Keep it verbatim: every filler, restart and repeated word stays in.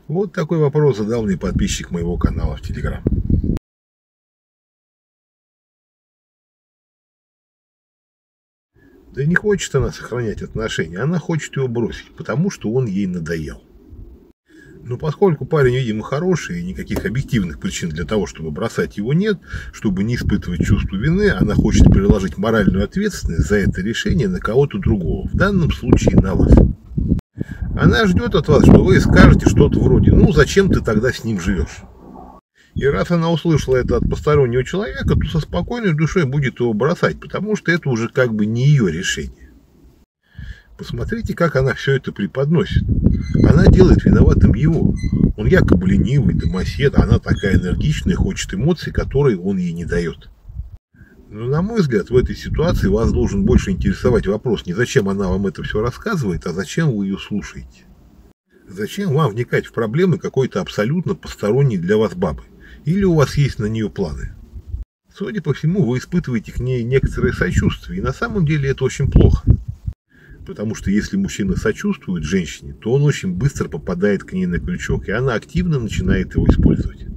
Вот такой вопрос задал мне подписчик моего канала в Телеграм. Да не хочет она сохранять отношения, она хочет его бросить, потому что он ей надоел. Но поскольку парень, видимо, хороший, и никаких объективных причин для того, чтобы бросать его, нет, чтобы не испытывать чувство вины, она хочет переложить моральную ответственность за это решение на кого-то другого, в данном случае на вас. Она ждет от вас, что вы скажете что-то вроде: ну, зачем ты тогда с ним живешь? И раз она услышала это от постороннего человека, то со спокойной душой будет его бросать, потому что это уже как бы не ее решение. Посмотрите, как она все это преподносит. Она делает виноватым его. Он якобы ленивый, домосед, а она такая энергичная, хочет эмоций, которые он ей не дает. Но, на мой взгляд, в этой ситуации вас должен больше интересовать вопрос не зачем она вам это все рассказывает, а зачем вы ее слушаете. Зачем вам вникать в проблемы какой-то абсолютно посторонней для вас бабы? Или у вас есть на нее планы? Судя по всему, вы испытываете к ней некоторое сочувствие, и на самом деле это очень плохо. Потому что если мужчина сочувствует женщине, то он очень быстро попадает к ней на крючок, и она активно начинает его использовать.